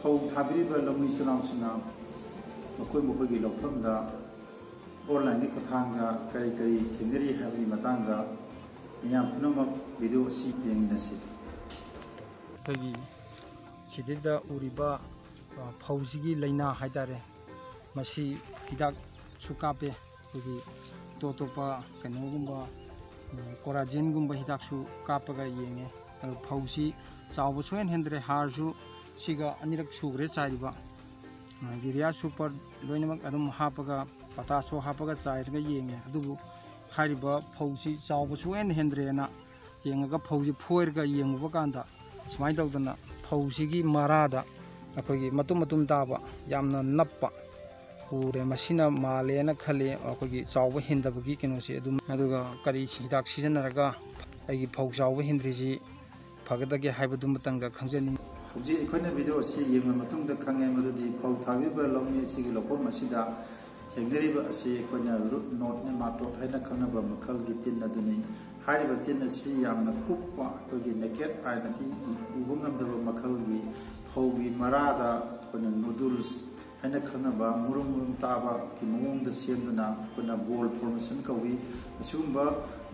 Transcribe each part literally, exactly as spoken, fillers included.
ꯐꯧ ꯊꯥꯕꯤꯔꯤꯕ ꯂꯧꯃꯤ ꯏꯆꯤꯜ-ꯏꯅꯥꯎꯁꯤꯡꯅ ꯃꯈꯣꯏ ꯃꯈꯣꯏꯒꯤ ꯂꯧꯐꯝꯗ ꯑꯣꯟꯂꯥꯏꯟꯒꯤ ꯈꯨꯠꯊꯥꯡꯗ ꯀꯔꯤ ꯀꯔꯤ ꯊꯦꯡꯅꯔꯤ ꯍꯥꯏꯕꯒꯤ ꯃꯇꯥꯡꯗ ꯃꯤꯌꯥꯝ ꯄꯨꯝꯅꯃꯛ ꯚꯤꯗꯤꯑꯣ ꯑꯁꯤ ꯌꯦꯡꯃꯤꯟꯅꯁꯤ꯫ ꯑꯩꯈꯣꯏꯒꯤ ꯁꯤꯗꯩꯗ ꯎꯔꯤꯕ ꯐꯧꯁꯤꯒꯤ ꯂꯩꯅꯥ ꯍꯥꯏꯇꯥꯔꯦ, ꯃꯁꯤ ꯍꯤꯗꯥꯛꯁꯨ ꯀꯥꯞꯄꯦ, ꯑꯩꯈꯣꯏꯒꯤ ꯑꯇꯣꯞ ꯑꯇꯣꯞꯄ ꯀꯩꯅꯣꯒꯨꯝꯕ ꯀꯣꯔꯥꯖꯦꯟꯒꯨꯝꯕ ꯍꯤꯗꯥꯛꯁꯨ ꯀꯥꯞꯄꯒ ꯌꯦꯡꯉꯦ꯫ ꯑꯗꯨ ꯐꯧꯁꯤ ꯆꯥꯎꯕ ꯁꯨꯡꯍꯦꯟ ꯍꯦꯟꯗ꯭ꯔꯦ, ꯍꯥꯔꯁꯨ ꯁꯤꯒ ꯑꯅꯤꯔꯛ ꯁꯨꯈ꯭ꯔꯦ ꯆꯥꯏꯔꯤꯕ, ꯌꯨꯔꯤꯌꯥ ꯁꯨꯄꯔ ꯂꯣꯏꯅꯃꯛ ꯑꯗꯨꯝ ꯍꯥꯞꯄꯒ ꯄꯣꯇꯥꯁꯁꯨ ꯍꯥꯞꯄꯒ ꯆꯥꯏꯔꯒ ꯌꯦꯡꯉꯦ꯫ ꯑꯗꯨꯕꯨ ꯍꯥꯏꯔꯤꯕ ꯐꯧꯁꯤ ꯆꯥꯎꯕ ꯁꯨꯡꯍꯦꯟ ꯍꯦꯟꯗ꯭ꯔꯦꯅ ꯌꯦꯡꯉꯒ ꯐꯧꯁꯤ ꯐꯣꯏꯔꯒ ꯌꯦꯡꯉꯨꯕ ꯀꯥꯟꯗ ꯁꯨꯃꯥꯏꯅ ꯇꯧꯗꯅ ꯐꯧꯁꯤꯒꯤ ꯃꯔꯥꯗ ꯑꯩꯈꯣꯏꯒꯤ ꯃꯇꯨꯝ ꯃꯇꯨꯝ ꯇꯥꯕ ꯌꯥꯝꯅ ꯅꯞꯄ ꯎꯔꯦ꯫ ꯃꯁꯤꯅ ꯃꯥꯜꯂꯦꯅ ꯈꯜꯂꯤ ꯑꯩꯈꯣꯏꯒꯤ ꯆꯥꯎꯕ ꯍꯦꯟꯗꯕꯒꯤ ꯀꯩꯅꯣꯁꯤ꯫ ꯑꯗꯨꯝ ꯑꯗꯨꯒ ꯀꯔꯤ ꯍꯤꯗꯥꯛ ꯁꯤꯖꯤꯟꯅꯔꯒ ꯑꯩꯒꯤ ꯐꯧ ꯆꯥꯎꯕ ꯍꯦꯟꯗ꯭ꯔꯤꯁꯤ ꯐꯒꯗꯒꯦ ꯍꯥꯏꯕꯗꯨ ꯃꯇꯪꯒ ꯈꯪꯖꯅꯤꯡꯉꯤ꯫ ꯍꯧꯖꯤꯛ ꯑꯩꯈꯣꯏꯅ ꯚꯤꯗꯤꯑꯣ ꯑꯁꯤ ꯌꯦꯡꯕ ꯃꯇꯨꯡꯗ ꯈꯪꯉꯦ ꯃꯗꯨꯗꯤ ꯐꯧ ꯊꯥꯕꯤꯕ ꯂꯧꯃꯤ ꯑꯁꯤꯒꯤ ꯂꯧꯐꯝ ꯑꯁꯤꯗ ꯊꯦꯡꯅꯔꯤꯕ ꯑꯁꯤ ꯑꯩꯈꯣꯏꯅ ꯔꯨꯠ ꯅꯣꯠ ꯅꯦꯃꯥꯇꯣꯗ ꯍꯥꯏꯅ ꯈꯪꯅꯕ ꯃꯈꯜꯒꯤ ꯇꯤꯟ ꯑꯗꯨꯅꯤ꯫ ꯍꯥꯏꯔꯤꯕ ꯇꯤꯟ ꯑꯁꯤ ꯌꯥꯝꯅ ꯀꯨꯞꯄ, ꯑꯩꯈꯣꯏꯒꯤ ꯅꯦꯀꯦꯠ ꯑꯥꯏꯅꯗꯤ ꯎꯕ ꯉꯝꯗꯕ ꯃꯈꯜꯒꯤ ꯐꯧꯒꯤ ꯃꯔꯥꯗ ꯑꯩꯈꯣꯏꯅ ꯅꯣꯗꯨꯜꯁ ꯍꯥꯏꯅ ꯈꯪꯅꯕ ꯃꯨꯔꯨꯝ ꯃꯨꯔꯨꯝ ꯇꯥꯕꯒꯤ ꯃꯑꯣꯡꯗ ꯁꯦꯝꯗꯨꯅ ꯑꯩꯈꯣꯏꯅ ꯕꯣꯜ ꯐꯣꯔꯃꯦꯁꯟ ꯀꯧꯏ꯫ ꯑꯁꯤꯒꯨꯝꯕ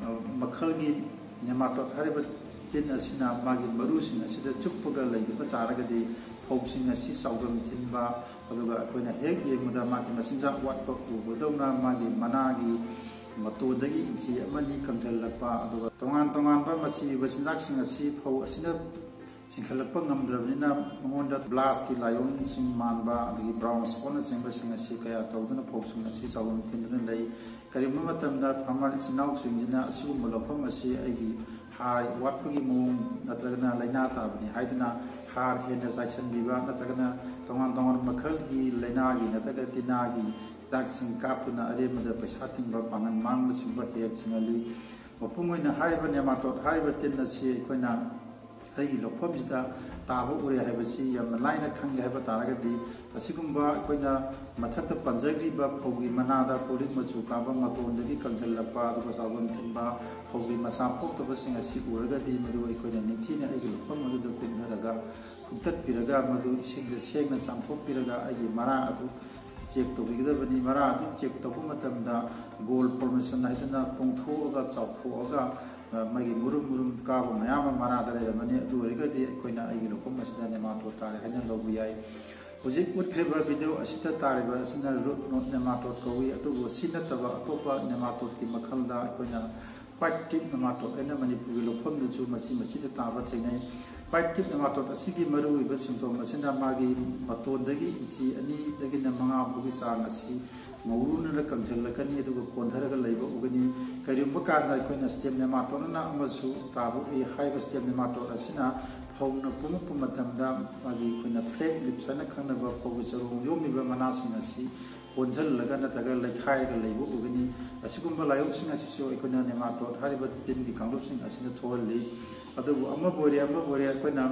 ꯃꯈꯜꯒꯤ ꯅꯦꯃꯥꯇꯣꯗ ꯍꯥꯏꯔꯤꯕ ꯇꯤꯟ ꯑꯁꯤꯅ ꯃꯥꯒꯤ ꯃꯔꯨꯁꯤꯡ ꯑꯁꯤꯗ ꯆꯨꯞꯄꯒ ꯂꯩꯕ ꯇꯥꯔꯒꯗꯤ ꯐꯧꯁꯤꯡ ꯑꯁꯤ ꯆꯥꯎꯗꯝ ꯊꯤꯟꯕ, ꯑꯗꯨꯒ ꯑꯩꯈꯣꯏꯅ ꯍꯦꯛ ꯌꯦꯡꯕꯗ ꯃꯥꯒꯤ ꯃꯆꯤꯟꯖꯥꯛ ꯋꯥꯠꯄ ꯎꯕꯗꯧꯅ ꯃꯥꯒꯤ ꯃꯅꯥꯒꯤ ꯃꯇꯣꯟꯗꯒꯤ ꯏꯟꯆꯤ ꯑꯃꯅꯤ ꯀꯪꯁꯤꯜꯂꯛꯄ, ꯑꯗꯨꯒ ꯇꯣꯉꯥꯟ ꯇꯣꯉꯥꯟꯕ ꯃꯆꯤ ꯑꯣꯏꯕ ꯆꯤꯟꯖꯥꯛꯁꯤꯡ ꯑꯁꯤ ꯐꯧ ꯑꯁꯤꯅ ꯆꯤꯡꯈꯠꯂꯛꯄ ꯉꯝꯗ꯭ꯔꯕꯅꯤꯅ ꯃꯉꯣꯟꯗ ꯕ꯭ꯂꯥꯁꯀꯤ ꯂꯥꯏꯑꯣꯡꯁꯤꯡ ꯃꯥꯟꯕ, ꯑꯗꯒꯤ ꯕ꯭ꯔꯥꯎꯟ ꯁ꯭ꯄꯣꯠꯅꯆꯤꯡꯕꯁꯤꯡ ꯑꯁꯤ ꯀꯌꯥ ꯇꯧꯗꯨꯅ ꯐꯧꯁꯤꯡ ꯑꯁꯤ ꯆꯥꯎꯗꯝ ꯊꯤꯟꯗꯨꯅ ꯂꯩ꯫ ꯀꯔꯤꯒꯨꯝꯕ ꯃꯇꯝꯗ ꯐꯥꯔꯃꯔ ꯏꯆꯤꯜ-ꯏꯅꯥꯎꯁꯤꯡꯁꯤꯅ ꯑꯁꯤꯒꯨꯝꯕ ꯂꯧꯐꯝ ꯑꯁꯤ ꯑꯩꯒꯤ ꯍꯥꯔ ꯋꯥꯠꯄꯒꯤ ꯃꯑꯣꯡ ꯅꯠꯇ꯭ꯔꯒꯅ ꯂꯩꯅꯥ ꯇꯥꯕꯅꯤ ꯍꯥꯏꯗꯨꯅ ꯍꯥꯔ ꯍꯦꯟꯅ ꯆꯥꯏꯁꯤꯟꯕꯤꯕ, ꯅꯠꯇ꯭ꯔꯒꯅ ꯇꯣꯉꯥꯟ ꯇꯣꯉꯥꯟꯕ ꯃꯈꯜꯒꯤ ꯂꯩꯅꯥꯒꯤ ꯅꯠꯇ꯭ꯔꯒ ꯇꯤꯟꯅꯥꯒꯤ ꯍꯤꯗꯥꯛꯁꯤꯡ ꯀꯥꯞꯇꯨꯅ ꯑꯔꯦꯝꯕꯗ ꯄꯩꯁꯥ ꯇꯤꯡꯕ, ꯄꯥꯡꯒꯜ ꯃꯥꯡꯕꯅꯆꯤꯡꯕ ꯍꯦꯛ ꯊꯦꯡꯅꯍꯜꯂꯤ꯫ ꯃꯄꯨꯡ ꯑꯣꯏꯅ ꯍꯥꯏꯔꯤꯕ ꯅꯦꯃꯥꯇꯣꯗ ꯍꯥꯏꯔꯤꯕ ꯇꯤꯟ ꯑꯁꯤ ꯑꯩꯈꯣꯏꯅ ꯑꯩꯒꯤ ꯂꯧꯐꯝꯁꯤꯗ ꯇꯥꯕ ꯎꯔꯦ ꯍꯥꯏꯕꯁꯤ ꯌꯥꯝꯅ ꯂꯥꯏꯅ ꯈꯪꯒꯦ ꯍꯥꯏꯕ ꯇꯥꯔꯒꯗꯤ ꯑꯁꯤꯒꯨꯝꯕ ꯑꯩꯈꯣꯏꯅ ꯃꯊꯛꯇ ꯄꯟꯖꯈ꯭ꯔꯤꯕ ꯐꯧꯒꯤ ꯃꯅꯥꯗ ꯀꯣꯔꯤꯛ ꯃꯆꯨ ꯀꯥꯕ, ꯃꯇꯣꯟꯗꯒꯤ ꯀꯪꯁꯤꯜꯂꯛꯄ, ꯑꯗꯨꯒ ꯆꯥꯎꯗꯝ ꯊꯤꯟꯕ ꯐꯧꯒꯤ ꯃꯆꯥ ꯄꯣꯛꯇꯕꯁꯤꯡ ꯑꯁꯤ ꯎꯔꯒꯗꯤ ꯃꯗꯨ ꯑꯩꯈꯣꯏꯅ ꯅꯤꯡꯊꯤꯅ ꯑꯩꯒꯤ ꯂꯧꯐꯝ ꯑꯗꯨꯗ ꯀꯨꯝꯊꯔꯒ ꯍꯨꯛꯇꯠꯄꯤꯔꯒ ꯃꯗꯨ ꯏꯁꯤꯡꯗ ꯁꯦꯡꯅ ꯆꯥꯝꯊꯣꯛꯄꯤꯔꯒ ꯑꯩꯒꯤ ꯃꯔꯥ ꯑꯗꯨ ꯆꯦꯛ ꯇꯧꯕꯤꯒꯗꯕꯅꯤ꯫ ꯃꯔꯥ ꯑꯗꯨ ꯆꯦꯛ ꯇꯧꯕ ꯃꯇꯝꯗ ꯒꯣꯜ ꯐꯣꯔꯃꯦꯁꯟ ꯍꯥꯏꯗꯅ ꯇꯣꯡꯊꯣꯛꯑꯒ ꯆꯥꯎꯊꯣꯛꯑꯒ ꯃꯥꯒꯤ ꯃꯨꯔꯨꯝ ꯃꯨꯔꯨꯝ ꯀꯥꯕ ꯃꯌꯥꯝ ꯑꯃ ꯃꯔꯥꯗ ꯂꯩꯔꯝꯃꯅꯤ꯫ ꯑꯗꯨ ꯑꯣꯏꯔꯒꯗꯤ ꯑꯩꯈꯣꯏꯅ ꯑꯩꯒꯤ ꯂꯧꯐꯝ ꯑꯁꯤꯗ ꯅꯦꯃꯥꯇꯣꯗ ꯇꯥꯔꯦ ꯍꯥꯏꯅ ꯂꯧꯕ ꯌꯥꯏ꯫ ꯍꯧꯖꯤꯛ ꯎꯠꯈ꯭ꯔꯤꯕ ꯚꯤꯗꯤꯑꯣ ꯑꯁꯤꯗ ꯇꯥꯔꯤꯕ ꯑꯁꯤꯅ ꯔꯨꯠ ꯅꯣꯠ ꯅꯦꯃꯥꯇꯣꯗ ꯀꯧꯏ꯫ ꯑꯗꯨꯕꯨ ꯁꯤ ꯅꯠꯇꯕ ꯑꯇꯣꯞꯄ ꯅꯦꯃꯥꯇꯣꯗꯀꯤ ꯃꯈꯜꯗ ꯑꯩꯈꯣꯏꯅ ꯋꯥꯏꯠ ꯇꯤꯞ ꯅꯦꯃꯥꯇꯣꯗ ꯍꯥꯏꯅ ꯃꯅꯤꯄꯨꯔꯒꯤ ꯂꯧꯐꯝꯗꯁꯨ ꯃꯁꯤ ꯃꯁꯤꯗ ꯇꯥꯕ ꯊꯦꯡꯅꯩ꯫ ꯋꯥꯏꯠ ꯇꯤꯞ ꯅꯦꯃꯥꯇꯣꯗ ꯑꯁꯤꯒꯤ ꯃꯔꯨꯑꯣꯏꯕ ꯁꯤꯝꯇꯣꯝ ꯑꯁꯤꯅ ꯃꯥꯒꯤ ꯃꯇꯣꯟꯗꯒꯤ ꯏꯟꯆꯤ ꯑꯅꯤꯗꯒꯤꯅ ꯃꯉꯥ ꯐꯥꯎꯒꯤ ꯆꯥꯡ ꯑꯁꯤ ꯉꯧꯔꯨꯅꯅ ꯀꯪꯁꯤꯜꯂꯛꯀꯅꯤ, ꯑꯗꯨꯒ ꯀꯣꯟꯊꯔꯒ ꯂꯩꯕ ꯎꯒꯅꯤ꯫ ꯀꯔꯤꯒꯨꯝꯕ ꯀꯥꯟꯗ ꯑꯩꯈꯣꯏꯅ ꯁ꯭ꯇꯦꯝ ꯅꯦꯃꯥꯇꯣꯗꯅ ꯑꯃꯁꯨ ꯇꯥꯕ ꯎꯏ꯫ ꯍꯥꯏꯔꯤꯕ ꯁ꯭ꯇꯦꯝ ꯅꯦꯃꯥꯇꯣꯗ ꯑꯁꯤꯅ ꯐꯧꯅ ꯄꯨꯝꯃꯛꯄ ꯃꯇꯝꯗ ꯃꯥꯒꯤ ꯑꯩꯈꯣꯏꯅ ꯐ꯭ꯂꯦꯛ ꯂꯤꯞꯁ ꯍꯥꯏꯅ ꯈꯪꯅꯕ ꯐꯧꯒꯤ ꯆꯔꯣꯡ ꯌꯣꯝꯂꯤꯕ ꯃꯅꯥꯁꯤꯡ ꯑꯁꯤ ꯀꯣꯟꯁꯤꯜꯂꯒ ꯅꯠꯇ꯭ꯔꯒ ꯂꯩꯈꯥꯏꯔꯒ ꯂꯩꯕ ꯎꯒꯅꯤ꯫ ꯑꯁꯤꯒꯨꯝꯕ ꯂꯥꯏꯑꯣꯡꯁꯤꯡ ꯑꯁꯤꯁꯨ ꯑꯩꯈꯣꯏꯅ ꯅꯦꯃꯥꯇꯣꯗ ꯍꯥꯏꯔꯤꯕ ꯇꯤꯟꯒꯤ ꯀꯥꯡꯂꯨꯞꯁꯤꯡ ꯑꯁꯤꯅ ꯊꯣꯛꯍꯜꯂꯤ꯫ ꯑꯗꯨꯕꯨ ꯑꯃꯕꯨ ꯑꯣꯏꯔꯦ ꯑꯃꯕꯨ ꯑꯣꯏꯔꯦ ꯑꯩꯈꯣꯏꯅ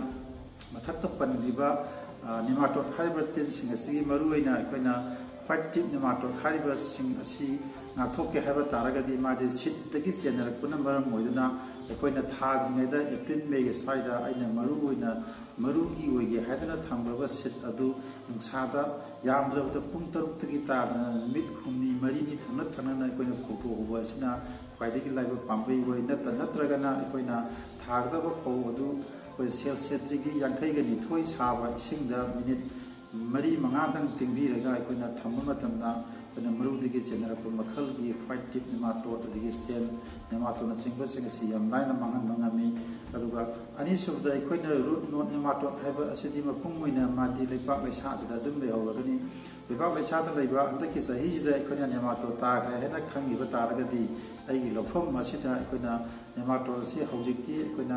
ꯃꯊꯛꯇ ꯄꯟꯈ꯭ꯔꯤꯕ ꯅꯦꯃꯥꯇꯣꯗ ꯍꯥꯏꯔꯤꯕ ꯇꯤꯟꯁꯤꯡ ꯑꯁꯤꯒꯤ ꯃꯔꯨꯑꯣꯏꯅ ꯑꯩꯈꯣꯏꯅ ꯋꯥꯏꯠ ꯇꯤꯞ ꯅꯦꯃꯥꯇꯣꯗ ꯍꯥꯏꯔꯤꯕꯁꯤꯡ ꯑꯁꯤ ꯉꯥꯛꯊꯣꯛꯀꯦ ꯍꯥꯏꯕ ꯇꯥꯔꯒꯗꯤ ꯃꯥꯗꯤ ꯁꯤꯠꯇꯒꯤ ꯆꯦꯟꯅꯔꯛꯄꯅ ꯃꯔꯝ ꯑꯣꯏꯗꯨꯅ ꯑꯩꯈꯣꯏꯅ ꯊꯥꯗ꯭ꯔꯤꯉꯩꯗ ꯑꯦꯄ꯭ꯔꯤꯜ ꯃꯦꯒꯤ ꯁ꯭ꯋꯥꯏꯗ ꯑꯩꯅ ꯃꯔꯨꯑꯣꯏꯅ ꯃꯔꯨꯒꯤ ꯑꯣꯏꯒꯦ ꯍꯥꯏꯗꯨꯅ ꯊꯝꯈ꯭ꯔꯕ ꯁꯤꯠ ꯑꯗꯨ ꯅꯨꯡꯁꯥꯗ ꯌꯥꯝꯗ꯭ꯔꯕꯗ ꯄꯨꯡ ꯇꯔꯨꯛꯇꯒꯤ ꯇꯥꯗꯅ ꯅꯨꯃꯤꯠ ꯍꯨꯝꯅꯤ ꯃꯔꯤꯅꯤ ꯊꯪꯅ ꯊꯪꯅꯅ ꯑꯩꯈꯣꯏꯅ ꯐꯧꯗꯣꯛꯍꯧꯕ ꯑꯁꯤꯅ ꯈ꯭ꯋꯥꯏꯗꯒꯤ ꯂꯥꯏꯕ ꯄꯥꯝꯕꯩ ꯑꯣꯏ꯫ ꯅꯠꯇ ꯅꯠꯇ꯭ꯔꯒꯅ ꯑꯩꯈꯣꯏꯅ ꯊꯥꯒꯗꯕ ꯐꯧ ꯑꯗꯨ ꯑꯩꯈꯣꯏ ꯁꯦꯜꯁꯤꯌꯁ ꯗꯤꯒ꯭ꯔꯤ ꯌꯥꯡꯈꯩꯒ ꯅꯤꯊꯣꯏ ꯁꯥꯕ ꯏꯁꯤꯡꯗ ꯃꯤꯅꯤꯠ ꯃꯔꯤ ꯃꯉꯥꯗꯪ ꯇꯤꯡꯕꯤꯔꯒ ꯑꯩꯈꯣꯏꯅ ꯊꯝꯕ ꯃꯇꯝꯗ ꯑꯩꯈꯣꯏꯅ ꯃꯔꯨꯗꯒꯤ ꯆꯦꯟꯅꯔꯛꯄ ꯃꯈꯜꯒꯤ ꯋꯥꯏꯠ ꯇꯤꯞ ꯅꯦꯃꯥꯇꯣꯗ ꯑꯗꯒꯤ ꯁ꯭ꯇꯦꯝ ꯅꯦꯃꯥꯇꯣꯗꯅꯆꯤꯡꯕꯁꯤꯡ ꯑꯁꯤ ꯌꯥꯝ ꯂꯥꯏꯅ ꯃꯥꯡꯍꯟꯕ ꯉꯝꯃꯤ꯫ ꯑꯗꯨꯒ ꯑꯅꯤꯁꯨꯕꯗ ꯑꯩꯈꯣꯏꯅ ꯔꯨꯠ ꯅꯣꯠ ꯅꯦꯃꯥꯇꯣꯗ ꯍꯥꯏꯕ ꯑꯁꯤꯗꯤ ꯃꯄꯨꯡ ꯑꯣꯏꯅ ꯃꯥꯗꯤ ꯂꯩꯄꯥꯛ ꯂꯩꯁꯥꯁꯤꯗ ꯑꯗꯨꯝ ꯂꯩꯍꯧꯔꯒꯅꯤ꯫ ꯂꯩꯄꯥꯛ ꯂꯩꯁꯥꯗ ꯂꯩꯕ ꯍꯟꯗꯛꯀꯤ ꯆꯍꯤꯁꯤꯗ ꯑꯩꯈꯣꯏꯅ ꯅꯦꯃꯥꯇꯣꯗ ꯇꯥꯈ꯭ꯔꯦ ꯍꯥꯏꯅ ꯈꯪꯈꯤꯕ ꯇꯥꯔꯒꯗꯤ ꯑꯩꯒꯤ ꯂꯧꯐꯝ ꯑꯁꯤꯗ ꯑꯩꯈꯣꯏꯅ ꯅꯦꯃꯥꯇꯣꯗ ꯑꯁꯤ ꯍꯧꯖꯤꯛꯇꯤ ꯑꯩꯈꯣꯏꯅ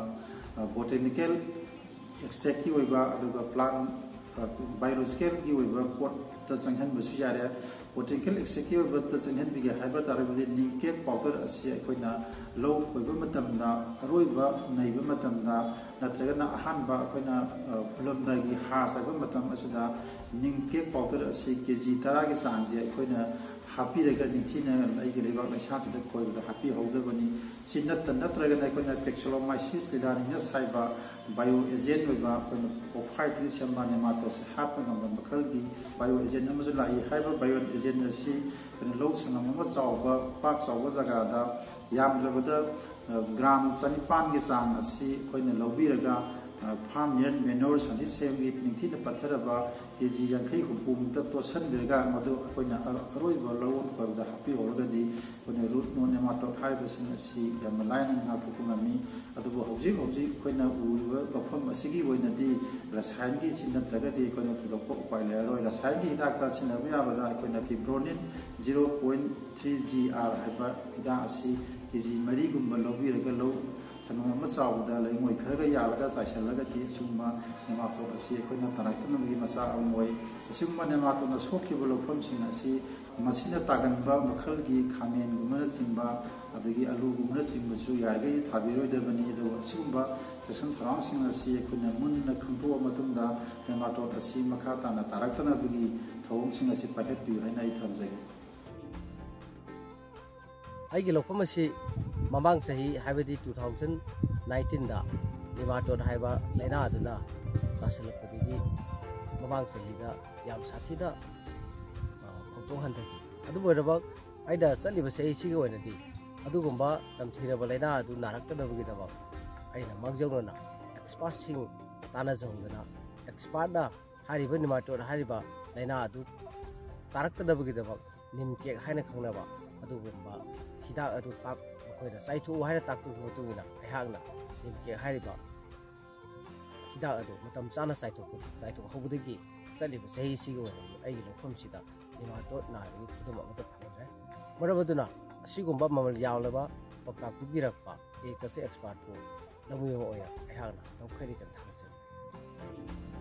ꯕꯣꯇꯦꯅꯤꯀꯦꯜ ꯑꯦꯛꯁꯇ꯭ꯔꯦꯛꯀꯤ ꯑꯣꯏꯕ ꯑꯗꯨꯒ ꯄ꯭ꯂꯥꯟ ꯕꯥꯏꯑꯣꯂꯣꯖꯤꯀꯦꯜꯒꯤ ꯑꯣꯏꯕ ꯄꯣꯠꯇ ꯆꯪꯍꯟꯕꯁꯨ ꯌꯥꯔꯦ꯫ ꯕꯣꯇꯦꯅꯤꯀꯦꯜ ꯑꯦꯛꯁꯇ꯭ꯔꯦꯛꯀꯤ ꯑꯣꯏꯕꯗ ꯆꯪꯍꯟꯕꯤꯒꯦ ꯍꯥꯏꯕ ꯇꯥꯔꯒꯗꯤ ꯅꯤꯝꯀꯦꯛ ꯄꯥꯎꯗꯔ ꯑꯁꯤ ꯑꯩꯈꯣꯏꯅ ꯂꯧ ꯈꯣꯏꯕ ꯃꯇꯝꯗ ꯑꯔꯣꯏꯕ ꯅꯩꯕ ꯃꯇꯝꯗ ꯅꯠꯇ꯭ꯔꯒꯅ ꯑꯍꯥꯟꯕ ꯑꯩꯈꯣꯏꯅ ꯍꯨꯜꯂꯝꯗꯥꯏꯒꯤ ꯍꯥꯔ ꯆꯥꯏꯕ ꯃꯇꯝ ꯑꯁꯤꯗ ꯅꯤꯝꯀꯦꯛ ꯄꯥꯎꯗꯔ ꯑꯁꯤ ꯀꯦꯖꯤ ꯇꯔꯥꯒꯤ ꯆꯥꯡꯁꯦ ꯑꯩꯈꯣꯏꯅ ꯍꯥꯞꯄꯤꯔꯒ ꯅꯤꯡꯊꯤꯅ ꯑꯩꯒꯤ ꯂꯩꯕꯥꯛ ꯂꯩꯁꯥꯗꯨꯗ ꯈꯣꯏꯕꯗ ꯍꯥꯞꯄꯤꯍꯧꯗꯕꯅꯤ ꯁꯤ ꯅꯠꯇ ꯅꯠꯇ꯭ꯔꯒꯅ ꯑꯩꯈꯣꯏꯅ ꯄꯦꯛꯁꯣꯂꯣꯃꯥꯏꯁꯤꯁ ꯂꯤꯗꯥꯅꯤꯅꯁ ꯍꯥꯏꯕ ꯕꯥꯏꯑꯣ ꯑꯦꯖꯦꯟ ꯑꯣꯏꯕ ꯑꯩꯈꯣꯏꯅ ꯑꯣꯐꯥꯏꯠꯇꯒꯤ ꯁꯦꯝꯕ ꯅꯦꯃꯥꯇꯣꯗꯁꯦ ꯍꯥꯞꯄ ꯉꯝꯕ ꯃꯈꯜꯒꯤ ꯕꯥꯏꯑꯣ ꯑꯦꯖꯦꯟ ꯑꯃꯁꯨ ꯂꯥꯛꯏ ꯍꯥꯏꯕ ꯕꯥꯏꯑꯣ ꯑꯦꯖꯦꯟ ꯑꯁꯤ ꯑꯩꯈꯣꯏꯅ ꯂꯧ ꯁꯪꯒꯝ ꯑꯃ ꯆꯥꯎꯕ ꯄꯥꯛ ꯆꯥꯎꯕ ꯖꯒꯥꯗ ꯌꯥꯝꯗ꯭ꯔꯕꯗ ꯒ꯭ꯔꯥꯝ ꯆꯅꯤꯄꯥꯟꯒꯤ ꯆꯥꯡ ꯑꯁꯤ ꯑꯩꯈꯣꯏꯅ ꯂꯧꯕꯤꯔꯒ ꯐꯥꯔꯝ ꯌꯔꯗ ꯃꯦꯅꯣꯔ ꯁꯟꯊꯤ ꯁꯦꯝꯒꯤ ꯅꯤꯡꯊꯤꯅ ꯄꯠꯊꯔꯕ ꯀꯦꯖꯤ ꯌꯥꯡꯈꯩ ꯍꯨꯝꯐꯨꯃꯨꯛꯇ ꯇꯣꯠꯁꯤꯟꯕꯤꯔꯒ ꯃꯗꯨ ꯑꯩꯈꯣꯏꯅ ꯑꯔꯣꯏꯕ ꯂꯧꯔꯣꯟ ꯈꯣꯏꯕꯗ ꯍꯥꯞꯄꯤꯍꯧꯔꯒꯗꯤ ꯑꯩꯈꯣꯏꯅ ꯔꯨꯠ ꯅꯣꯠ ꯅꯦꯃꯥꯇꯣꯗ ꯍꯥꯏꯔꯤꯕꯁꯤꯡ ꯑꯁꯤ ꯌꯥꯝꯅ ꯂꯥꯏꯅ ꯉꯥꯛꯊꯣꯛꯄ ꯉꯝꯃꯤ ꯑꯗꯨꯕꯨ ꯍꯧꯖꯤꯛ ꯍꯧꯖꯤꯛ ꯑꯩꯈꯣꯏꯅ ꯎꯔꯤꯕ ꯃꯐꯝ ꯑꯁꯤꯒꯤ ꯑꯣꯏꯅꯗꯤ ꯔꯁꯥꯌꯟꯒꯤ ꯁꯤ ꯅꯠꯇ꯭ꯔꯒꯗꯤ ꯑꯩꯈꯣꯏꯅ ꯊꯣꯏꯗꯣꯛꯄ ꯎꯄꯥꯏ ꯂꯩꯔꯔꯣꯏ ꯔꯁꯥꯌꯟꯒꯤ ꯍꯤꯗꯥꯛꯇ ꯁꯤꯖꯤꯟꯅꯕ ꯌꯥꯕꯗ ꯑꯩꯈꯣꯏꯅ ꯐꯤꯕ꯭ꯔꯣꯅꯤꯟ zero point three G R ꯍꯥꯏꯕ ꯍꯤꯗꯥꯛ ꯑꯁꯤ ꯀꯦꯖꯤ ꯃꯔꯤꯒꯨꯝꯕ ꯂꯧꯕꯤꯔꯒ ꯂꯧ ꯁꯪꯒꯝ ꯑꯃ ꯆꯥꯎꯕꯗ ꯂꯩꯉꯣꯏ ꯈꯔꯒ ꯌꯥꯜꯂꯒ ꯆꯥꯏꯁꯤꯜꯂꯒꯗꯤ ꯑꯁꯤꯒꯨꯝꯕ ꯅꯦꯃꯥꯇꯣꯗ ꯑꯁꯤ ꯑꯩꯈꯣꯏꯅ ꯇꯥꯔꯛꯇꯅꯕꯒꯤ ꯃꯆꯥꯛ ꯑꯃ ꯑꯣꯏ ꯑꯁꯤꯒꯨꯝꯕ ꯅꯦꯃꯥꯇꯣꯗꯅ ꯁꯣꯛꯈꯤꯕ ꯂꯧꯐꯝꯁꯤꯡ ꯑꯁꯤ ꯃꯁꯤꯅ ꯇꯥꯒꯟꯕ ꯃꯈꯜꯒꯤ ꯈꯥꯃꯦꯟꯒꯨꯝꯕꯅꯆꯤꯡꯕ ꯑꯗꯒꯤ ꯑꯂꯨꯒꯨꯝꯕꯅꯆꯤꯡꯕꯁꯨ ꯌꯥꯔꯤꯈꯩ ꯊꯥꯕꯤꯔꯣꯏꯗꯕꯅꯤ ꯑꯗꯨꯒ ꯑꯁꯤꯒꯨꯝꯕ ꯆꯦꯛꯁꯤꯟ ꯊꯧꯔꯥꯡꯁꯤꯡ ꯑꯁꯤ ꯑꯩꯈꯣꯏꯅ ꯃꯨꯟꯅ ꯈꯪꯗꯣꯛꯑ ꯃꯇꯨꯡꯗ ꯅꯦꯃꯥꯇꯣꯗ ꯑꯁꯤ ꯃꯈꯥ ꯇꯥꯅ ꯇꯥꯔꯛꯇꯅꯕꯒꯤ ꯊꯧꯑꯣꯡꯁꯤꯡ ꯑꯁꯤ ꯄꯥꯏꯈꯠꯄꯤꯌꯨ ꯍꯥꯏꯅ ꯑꯩ ꯊꯝꯖꯒꯦ ꯑꯩꯒꯤ ꯂꯧꯐꯝ ꯑꯁꯤ ꯃꯃꯥꯡ ꯆꯍꯤ ꯍꯥꯏꯕꯗꯤ ꯇꯨ ꯊꯥꯎꯖꯟ ꯅꯥꯏꯟꯇꯤꯟꯗ ꯅꯦꯃꯥꯇꯣꯗ ꯍꯥꯏꯕ ꯂꯥꯏꯅꯥ ꯑꯗꯨꯅ ꯇꯥꯁꯤꯜꯂꯛꯄꯗꯒꯤ ꯃꯃꯥꯡ ꯆꯍꯤꯗ ꯌꯥꯝ ꯁꯥꯊꯤꯅ ꯐꯧꯇꯣꯛ ꯍꯟꯊꯈꯤ ꯑꯗꯨꯕꯨ ꯑꯣꯏꯔꯕ ꯑꯩꯅ ꯆꯠꯂꯤꯕ ꯆꯍꯤꯁꯤꯒꯤ ꯑꯣꯏꯅꯗꯤ ꯑꯗꯨꯒꯨꯝꯕ ꯇꯝꯊꯤꯔꯕ ꯂꯥꯏꯅꯥ ꯑꯗꯨ ꯅꯥꯔꯛꯇꯅꯕꯒꯤꯗꯃꯛ ꯑꯩꯅ ꯃꯥꯡꯖꯧꯅꯅ ꯑꯦꯛꯁꯄꯥꯔꯠꯁꯤꯡ ꯇꯥꯟꯅꯖꯍꯧꯗꯅ ꯑꯦꯛꯁꯄꯥꯔꯠꯅ ꯍꯥꯏꯔꯤꯕ ꯅꯦꯃꯥꯇꯣꯗ ꯍꯥꯏꯔꯤꯕ ꯂꯥꯏꯅꯥ ꯑꯗꯨ ꯇꯥꯔꯛꯇꯅꯕꯒꯤꯗꯃꯛ ꯅꯤꯝ ꯀꯦꯛ ꯍꯥꯏꯅ ꯈꯪꯅꯕ ꯑꯗꯨꯒꯨꯝꯕ ꯍꯤꯗꯥꯛ ꯑꯗꯨ ꯃꯈꯣꯏꯅ ꯆꯥꯏꯊꯣꯛꯎ ꯍꯥꯏꯅ ꯇꯥꯛꯄꯤꯕ ꯃꯇꯨꯡ ꯏꯟꯅ ꯑꯩꯍꯥꯛꯅ ꯅꯤꯝ ꯀꯦꯛ ꯍꯥꯏꯔꯤꯕ ꯍꯤꯗꯥꯛ ꯑꯗꯨ ꯃꯇꯝ ꯆꯥꯅ ꯆꯥꯏꯊꯣꯛꯄ ꯆꯥꯏꯊꯣꯛꯍꯧꯕꯗꯒꯤ ꯆꯠꯂꯤꯕ ꯆꯍꯤꯁꯤꯒꯤ ꯑꯣꯏꯅꯗꯤ ꯑꯩꯒꯤ ꯂꯧꯐꯝꯁꯤꯗ ꯅꯦꯃꯥꯇꯣꯗ ꯅꯥꯕꯒꯤ ꯈꯨꯗꯝ ꯑꯃꯠꯇ ꯐꯪꯗ꯭ꯔꯦ ꯃꯔꯝ ꯑꯗꯨꯅ ꯑꯁꯤꯒꯨꯝꯕ ꯃꯃꯜ ꯌꯥꯝꯂꯕ ꯄꯥꯎꯇꯥꯛ ꯄꯤꯕꯤꯔꯛꯄ ꯑꯦꯒ꯭ꯔꯤꯀꯜꯆꯔ ꯑꯦꯛꯁꯄꯥꯔꯠꯄꯨ ꯂꯧꯃꯤꯕ ꯑꯣꯏꯅ ꯑꯩꯍꯥꯛꯅ ꯅꯝꯈꯩ ꯂꯩꯇꯅ ꯊꯥꯒꯠꯆꯔꯤ